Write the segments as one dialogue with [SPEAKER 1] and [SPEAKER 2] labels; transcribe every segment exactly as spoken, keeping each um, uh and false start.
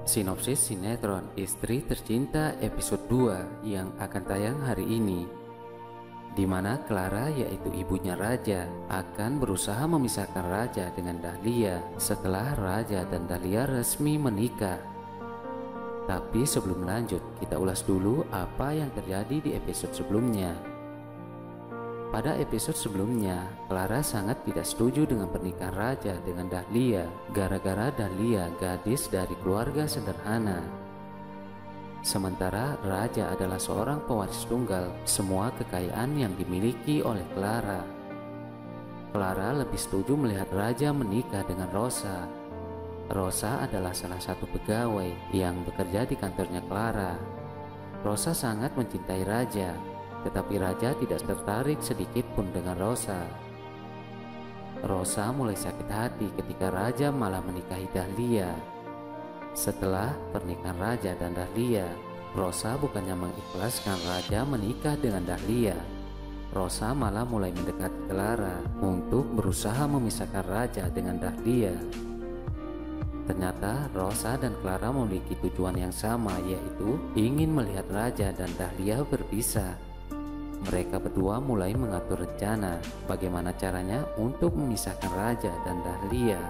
[SPEAKER 1] Sinopsis sinetron Istri Tercinta episode dua yang akan tayang hari ini, di mana Clara, yaitu ibunya Raja, akan berusaha memisahkan Raja dengan Dahlia setelah Raja dan Dahlia resmi menikah. Tapi sebelum lanjut, kita ulas dulu apa yang terjadi di episode sebelumnya. Pada episode sebelumnya, Clara sangat tidak setuju dengan pernikahan Raja dengan Dahlia gara-gara Dahlia gadis dari keluarga sederhana. Sementara Raja adalah seorang pewaris tunggal semua kekayaan yang dimiliki oleh Clara. Clara lebih setuju melihat Raja menikah dengan Rosa. Rosa adalah salah satu pegawai yang bekerja di kantornya Clara. Rosa sangat mencintai Raja, tetapi Raja tidak tertarik sedikit pun dengan Rosa. Rosa mulai sakit hati ketika Raja malah menikahi Dahlia. Setelah pernikahan Raja dan Dahlia, Rosa bukannya mengikhlaskan Raja menikah dengan Dahlia. Rosa malah mulai mendekati Clara untuk berusaha memisahkan Raja dengan Dahlia. Ternyata Rosa dan Clara memiliki tujuan yang sama, yaitu ingin melihat Raja dan Dahlia berpisah. Mereka berdua mulai mengatur rencana bagaimana caranya untuk memisahkan Raja dan Dahlia.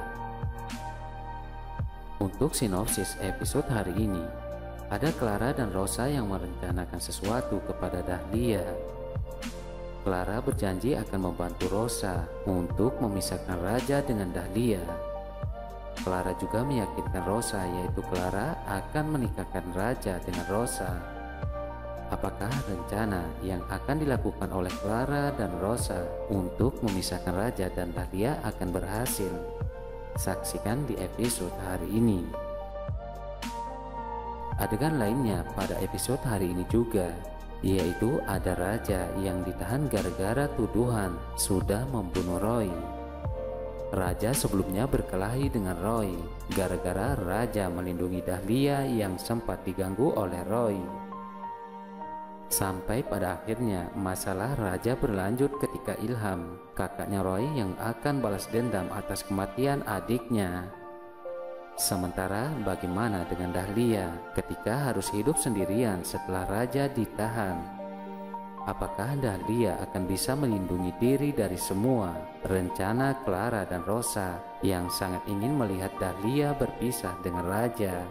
[SPEAKER 1] Untuk sinopsis episode hari ini, ada Clara dan Rosa yang merencanakan sesuatu kepada Dahlia. Clara berjanji akan membantu Rosa untuk memisahkan Raja dengan Dahlia. Clara juga meyakinkan Rosa, yaitu Clara akan menikahkan Raja dengan Rosa. Apakah rencana yang akan dilakukan oleh Clara dan Rosa untuk memisahkan Raja dan Dahlia akan berhasil? Saksikan di episode hari ini. Adegan lainnya pada episode hari ini juga, yaitu ada Raja yang ditahan gara-gara tuduhan sudah membunuh Roy. Raja sebelumnya berkelahi dengan Roy gara-gara Raja melindungi Dahlia yang sempat diganggu oleh Roy. Sampai pada akhirnya masalah Raja berlanjut ketika Ilham, kakaknya Roy, yang akan balas dendam atas kematian adiknya. Sementara bagaimana dengan Dahlia ketika harus hidup sendirian setelah Raja ditahan? Apakah Dahlia akan bisa melindungi diri dari semua rencana Clara dan Rosa yang sangat ingin melihat Dahlia berpisah dengan Raja?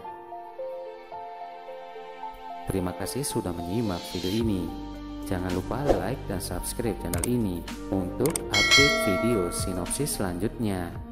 [SPEAKER 1] Terima kasih sudah menyimak video ini. Jangan lupa like dan subscribe channel ini untuk update video sinopsis selanjutnya.